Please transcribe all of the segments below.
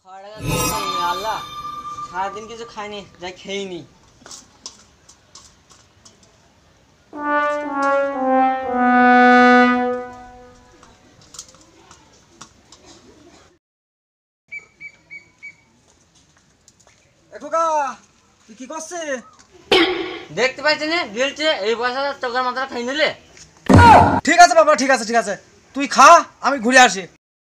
আল্লাহ সারাদিন কিছু খাইনি, যাই খেয়েনি। তুই কি করছিস? দেখতে পাচ্ছি না গিলছে এই পয়সা তোকার মাথাটা খাই নিলে। ঠিক আছে বাবা, ঠিক আছে ঠিক আছে, তুই খা, আমি ঘুরে আসি।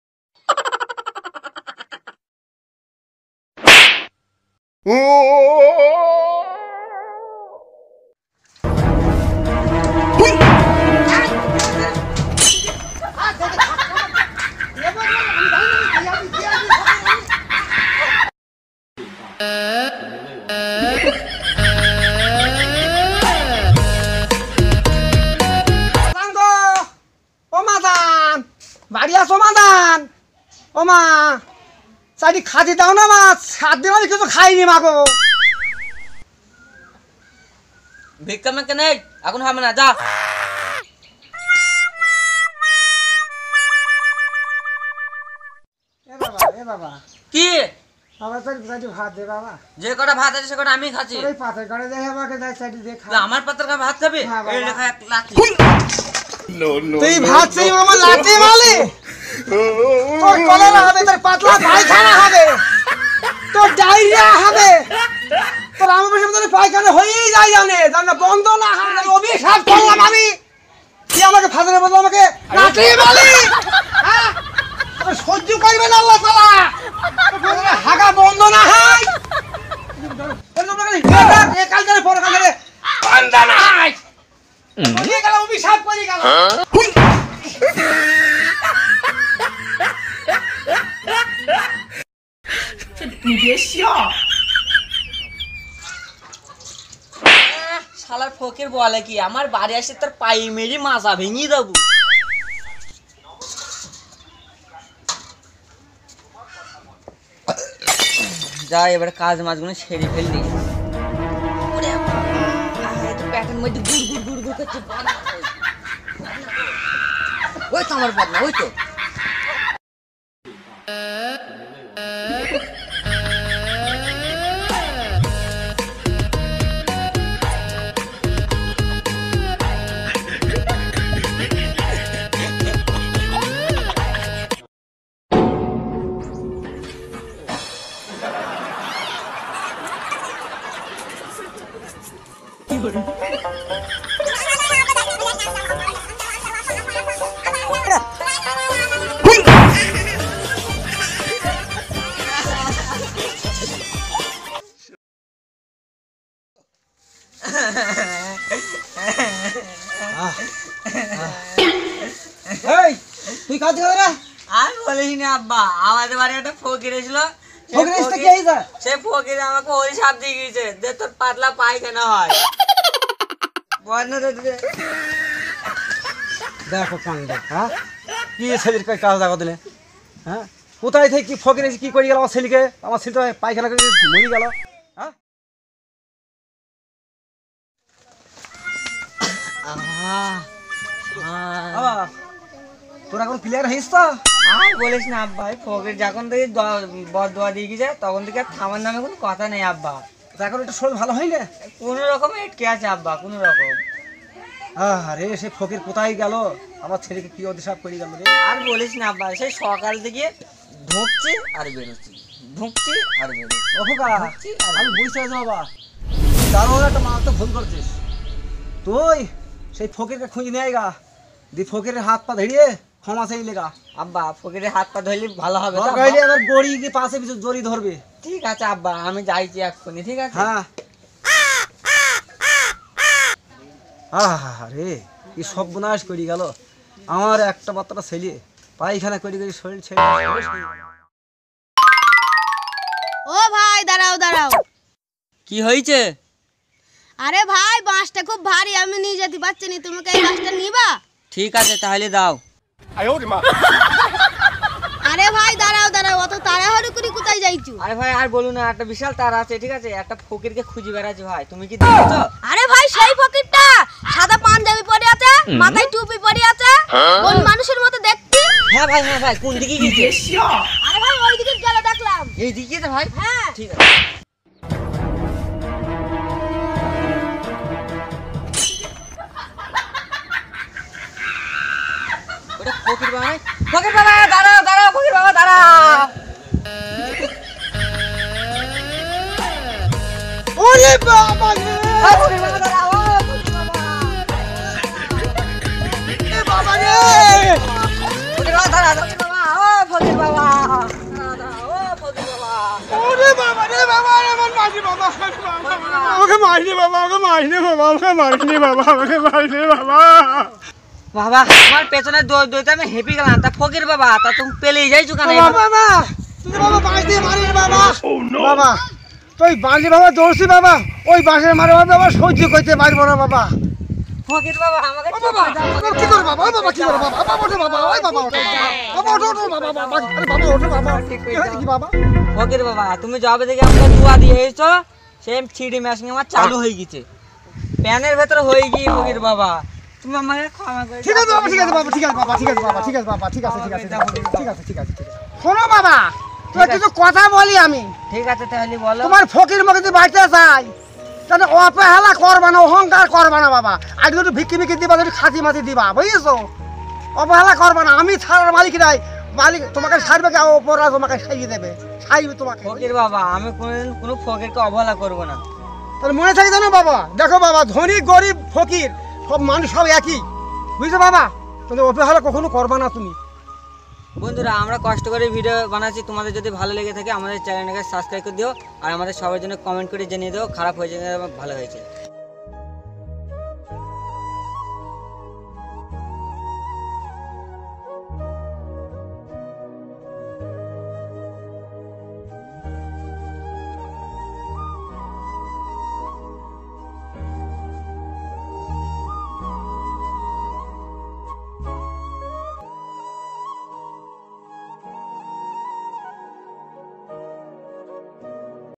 বাড়ি আসো মাদান, ও মা চারি খাতি দাও না মা, 7 দিন আমি কিছু খাইনি মাগো। ভিক্ষা মেকে নেই, এখন হবে না, যা। এ বাবা কি বাবা, চারি ভাত দে বাবা। যে কটা ভাত আছে সে কটা আমি খাচ্ছি। ওই পাথর কাটে দেয় আমাকে, দেয় চারি দে খা। আমার পাত্র ভাত খাবি? হ্যাঁ বাবা। এই লেখা এক লাঠি। তুই ভাত সেই মামা লাঠি মারলি, তোর কলেরা হবে, তোর পাতলা পায়খানা হবে, তোর ডায়রিয়া হবে, তোর আমার সামনে পায়খানা হয়েই যায়, জানে বন্ধ না হয়। অভিশাপ করলাম আমি, তুই আমাকে ফাঁদের বদলে আমাকে লাঠি মারলি। হ্যাঁ, তোর সহ্য করবে না আল্লাহ তাআলা, তোর হাগা বন্ধ না হয়। কাল ধরে পরে কাল ধরে বন্ধ না হয়, অভিশাপ করে গেল। শালার ফকির বলে কি আমার বাড়ি আসে তোর পাই মেরে মাজা ভেঙে দেবো। যা এবার কাজ মাছগুলো সেরে ফেললি। প্যাকের মধ্যে গুড় গুড় গুড় গুড় করছে। ওই তো আমার বদনা, ওই তো। তুই কাজ করে আর বলিস না আব্বা, আমাদের বাড়ি একটা ফকির এসেছিল। সে ফকির আমাকে ওই সাপ দিয়ে গিয়েছে যে তোর পাতলা পায়খানা হয়। দেখো কান্দা, হ্যাঁ কি ছেলের কাজ দেখা দিলে, হ্যাঁ কোথায় থেকে কি ফকির এসে কি করে গেল আমার ছেলেকে, আমার ছেলেটা পায়খানা করে মরে গেল। হ্যাঁ তোরা এখন ক্লিয়ার হয়েছিস তো? আর বলিস না আব্বা, ফকির যখন থেকে বদদোয়া দিয়ে গেছে তখন থেকে থামার নামে কোনো কথা নেই আব্বা। এখন একটু শরীর ভালো হইলে কোনো রকম এটকে আছে আব্বা, কোনো রকম। আরে সে ফকির কোথায় গেল, আমার ছেলেকে কি অভিশাপ করে গেল রে। আর বলিস না আব্বা, সেই সকাল থেকে ঢুকছি আর বেরোচ্ছি, ঢুকছি আর বেরোচ্ছি। আমি বুঝতে পারছি বাবা, তারও একটা মা তো ভুল করছিস। তুই সেই ফকিরকে খুঁজে নিয়ে গা, দি ফকিরের হাত পা ধরিয়ে ক্ষমা চাইলে গা। আব্বা ফকিরের হাত পা ধরলে ভালো হবে তো? এবার গড়ি গিয়ে পাশে কিছু জড়ি ধরবে। ঠিক আছে আব্বা, আমি যাইছি এক্ষুনি। ঠিক আছে। হ্যাঁ। আরে কি সর্বনাশ করে গেল আমার একটা বাচ্চাটা ছেলে, পায়খানা করে করে শরীর ছেড়ে। ও ভাই দাঁড়াও দাঁড়াও। কি হয়েছে? আরে ভাই বাঁশটা খুব ভারী, আমি নিয়ে যেতে পারছি না, তোমাকে এই বাঁশটা নিবা? ঠিক আছে তাহলে দাও। আরে ভাই দাঁড়াও দাঁড়াও, অত তাড়াহুড়ো করে কোথায় যাইছো? আরে ভাই আর বলুন না, একটা বিশাল তার আছে। ঠিক আছে, একটা ফকিরকে খুঁজে বেড়াচ্ছি ভাই, তুমি কি দেখছো? আরে ভাই সেই ফকিরটা সাদা পাঞ্জাবি পরে আছে, মাথায় টুপি পরে আছে, কোন মানুষের মতো দেখতে। হ্যাঁ ভাই, হ্যাঁ ভাই, কোন দিকে গেছে? আরে ভাই ওইদিকে গেল দেখলাম। এই দিকে তো ভাই। হ্যাঁ ঠিক আছে। ওটা ফকির বাবা নয়? ফকির বাবা দাঁড়াও দাঁড়াও, ফকির বাবা দাঁড়াও। ওরে বাবা রে ফকির বাবা দাঁড়াও, ও ফকির বাবা। এ বাবা রে ফকির বাবা দাঁড়াও, ফকির বাবা, ও ফকির বাবা। দাঁড়াও, দাঁড়াও, ও ফকির বাবা। ওরে বাবা রে বাবা রে আমার মাঝি বাবা আমাকে মারনি বাবা আমাকে মারনি বাবা আমাকে মারনি বাবা আমাকে মারনি বাবা বাবা আমার পেছনে দৌড়তে আমি হেঁপে গেলাম, তা ফকির বাবা তা তুমি পেলেই যাইছো কেন? বাবা তুই বাবা বাঁশ দিয়ে মারিস বাবা বাবা তুই বাঁশি বাবা দৌড়ছি বাবা ওই বাঁশের মারে বাবা সহ্য করতে পারবো না বাবা ফকির বাবা আমাকে বাবা কি করে বাবা ওই বাবা কি করে বাবা বাবা ওঠো বাবা ওই বাবা ওঠো বাবা ওঠো ওঠো বাবা বাবা আরে বাবা ওঠো বাবা কি হয়েছে কি বাবা ফকির বাবা তুমি জবে থেকে আমাকে দুয়া দিয়ে এসেছো, সেম 3D মেশিন আমার চালু হয়ে গেছে, প্যানের ভেতরে হয়ে গিয়ে ফকির বাবা তুমি আমাকে ক্ষমা করে ঠিক আছে বাবা ঠিক আছে বাবা ঠিক আছে বাবা ঠিক আছে বাবা ঠিক আছে বাবা ঠিক আছে ঠিক আছে ঠিক আছে ঠিক আছে ঠিক আছে শোনো বাবা তোর কিছু কথা বলি আমি ঠিক আছে তাহলে বলো। তোমার ফকির মুখে যদি বাঁচতে চাই তাহলে অপহেলা করবা না অহংকার করবা না বাবা আজ একটু ভিক্ষি ভিক্ষি দিবা একটু খাতি মাতি দিবা বুঝেছো অবহেলা করবা না আমি ছাড়ার মালিক নাই মালিক তোমাকে ছাড়বে কে ওপরা তোমাকে সাইয়ে দেবে সাইবে তোমাকে ফকির বাবা আমি কোনোদিন কোনো ফকিরকে অবহেলা করবো না। তাহলে মনে থাকে জানো বাবা দেখো বাবা ধনী গরিব ফকির সব মানুষ সব একই বুঝছো বাবা তাহলে অপহেলা কখনো করবা না তুমি বন্ধুরা আমরা কষ্ট করে ভিডিও বানাচ্ছি, তোমাদের যদি ভালো লেগে থাকে আমাদের চ্যানেলটাকে সাবস্ক্রাইব করে দিও আর আমাদের সবার জন্য কমেন্ট করে জানিয়ে দিও খারাপ হয়েছে ভালো হয়েছে।